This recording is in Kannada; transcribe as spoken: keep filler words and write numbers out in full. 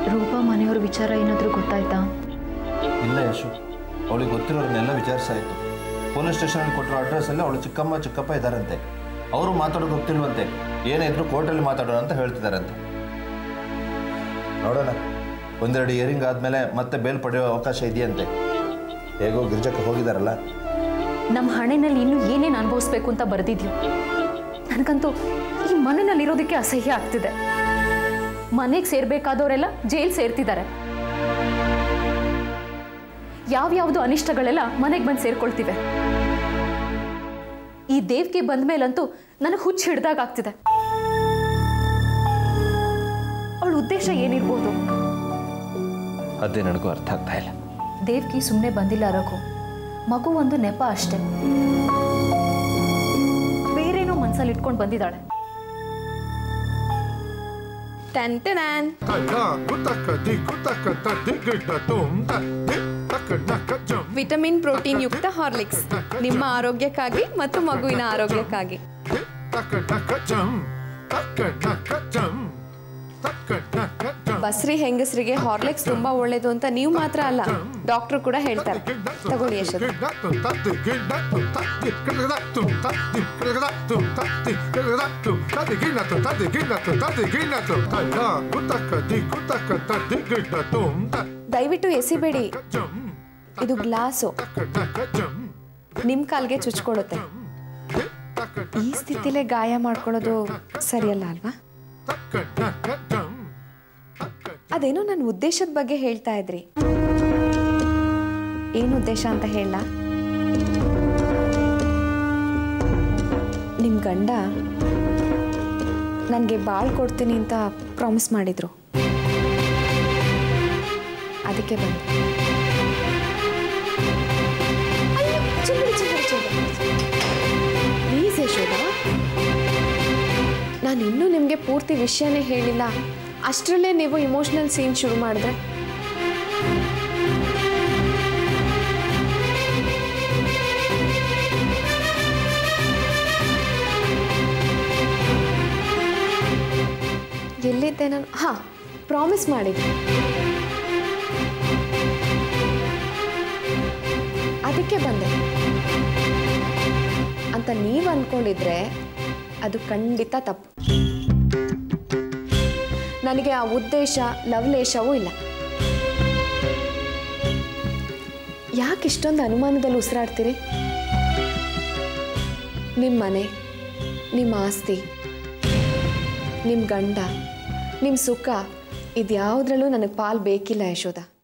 ರೂಪಾ ಮನೆಯವ್ರ ವಿಚಾರ ಏನಾದರೂ ಗೊತ್ತಾಯ್ತಾ? ಇಲ್ಲ ಯಶು, ಅವಳಿಗೆ ಗೊತ್ತಿರೋರನ್ನೆಲ್ಲ ವಿಚಾರಿಸಾಯಿತು. ಪೊಲೀಸ್ ಸ್ಟೇಷನಲ್ಲಿ ಕೊಟ್ಟಿರೋ ಅಡ್ರೆಸ್ಸಲ್ಲಿ ಅವಳು ಚಿಕ್ಕಮ್ಮ ಚಿಕ್ಕಪ್ಪ ಇದ್ದಾರಂತೆ. ಅವರು ಮಾತಾಡೋದು ಗೊತ್ತಿಲ್ವಂತೆ. ಏನೇ ಇದ್ರು ಕೋರ್ಟಲ್ಲಿ ಮಾತಾಡೋಣ ಅಂತ ಹೇಳ್ತಿದ್ದಾರಂತೆ. ನೋಡೋಣ, ಒಂದೆರಡು ಇಯರಿಂಗ್ ಆದಮೇಲೆ ಮತ್ತೆ ಬೇಲ್ ಪಡೆಯೋ ಅವಕಾಶ ಇದೆಯಂತೆ. ಹೇಗೋ ಗಿರ್ಜಕ್ಕೆ ಹೋಗಿದಾರಲ್ಲ. ನಮ್ಮ ಹಣೆಯಲ್ಲಿ ಇನ್ನೂ ಏನೇನು ಅನುಭವಿಸ್ಬೇಕು ಅಂತ ಬರೆದಿದ್ಯೋ. ನನಗಂತೂ ಈ ಮನೆಯಲ್ಲಿರೋದಕ್ಕೆ ಅಸಹ್ಯ ಆಗ್ತಿದೆ. ಮನೆಗೆ ಸೇರ್ಬೇಕಾದವರೆಲ್ಲ ಜೈಲ್ ಸೇರ್ತಿದ್ದಾರೆ. ಯಾವ್ಯಾವುದು ಅನಿಷ್ಟಗಳೆಲ್ಲ ಮನೆಗೆ ಬಂದು ಸೇರ್ಕೊಳ್ತಿವೆ. ಈ ದೇವ್ಗೆ ಬಂದ ಮೇಲಂತೂ ನನಗೆ ಹುಚ್ಚು ಹಿಡ್ದಾಗ ಆಗ್ತಿದೆ. ಅವಳ ಉದ್ದೇಶ ಏನಿರ್ಬೋದು? ಅದೇ ನನಗೂ ಅರ್ಥ ಆಗ್ತಾ ಇಲ್ಲ. ದೇವ್ಕಿ ಸುಮ್ಮನೆ ಬಂದಿಲ್ಲ ರಘು. ಮಗು ಒಂದು ನೆಪ ಅಷ್ಟೇ. ಬೇರೇನೋ ಮನ್ಸಲ್ಲಿ ಇಟ್ಕೊಂಡು ಬಂದಿದ್ದಾಳೆ. ವಿಟಮಿನ್ ಪ್ರೋಟೀನ್ ಯುಕ್ತ ಹಾರ್ಲಿಕ್ಸ್, ನಿಮ್ಮ ಆರೋಗ್ಯಕ್ಕಾಗಿ ಮತ್ತು ಮಗುವಿನ ಆರೋಗ್ಯಕ್ಕಾಗಿ. ಬಸ್ರಿ ಹೆಂಗಸರಿಗೆ ಹಾರ್ಲಿಕ್ಸ್ ತುಂಬಾ ಒಳ್ಳೇದು ಅಂತ ನೀವು ಮಾತ್ರ ಅಲ್ಲ, ಡಾಕ್ಟರ್ ಕೂಡ ಹೇಳ್ತಾರೆ. ತಗೊಳ್ಳಿ ಯಶೋಧ. ದಯವಿಟ್ಟು ಎಸಿಬೇಡಿ, ಇದು ಗ್ಲಾಸು, ನಿಮ್ ಕಾಲ್ಗೆ ಚುಚ್ಕೊಳ್ಳುತ್ತೆ. ಈ ಸ್ಥಿತಿಲೇ ಗಾಯ ಮಾಡ್ಕೊಳ್ಳೋದು ಸರಿಯಲ್ಲ ಅಲ್ವಾ? ಅದೇನೋ ನನ್ನ ಉದ್ದೇಶದ ಬಗ್ಗೆ ಹೇಳ್ತಾ ಇದ್ರಿ. ಏನು ಉದ್ದೇಶ ಅಂತ ಹೇಳ? ನಿಮ್ ಗಂಡ ನನಗೆ ಬಾಳ್ ಕೊಡ್ತೀನಿ ಅಂತ ಪ್ರಾಮಿಸ್ ಮಾಡಿದ್ರು. ಅದಕ್ಕೆ ಬಂದೆ. ಪ್ಲೀಸ್ ಯಶೋಧ, ನಾನು ಇನ್ನೂ ನಿಮಗೆ ಪೂರ್ತಿ ವಿಷಯನೇ ಹೇಳಿಲ್ಲ. ಅಷ್ಟರಲ್ಲೇ ನೀವು ಇಮೋಷನಲ್ ಸೀನ್ ಶುರು ಮಾಡಿದ್ರೆ ಎಲ್ಲಿದ್ದೆ ನಾನು? ಹಾ, ಪ್ರಾಮಿಸ್ ಮಾಡಿದ್ದೆ. ಅದಕ್ಕೆ ಬಂದೆ ಅಂತ ನೀವು ಅಂದ್ಕೊಂಡಿದ್ರೆ ಅದು ಖಂಡಿತ ತಪ್ಪು. ನನಗೆ ಆ ಉದ್ದೇಶ ಲವಲೇಶವೂ ಇಲ್ಲ. ಯಾಕೆ ಇಷ್ಟೊಂದು ಅನುಮಾನದಲ್ಲಿ ಉಸಿರಾಡ್ತೀರಿ? ನಿಮ್ಮ ಮನೆ, ನಿಮ್ಮ ಆಸ್ತಿ, ನಿಮ್ಮ ಗಂಡ, ನಿಮ್ಮ ಸುಖ, ಇದ್ಯಾವುದ್ರಲ್ಲೂ ನನಗೆ ಪಾಲು ಬೇಕಿಲ್ಲ ಯಶೋಧ.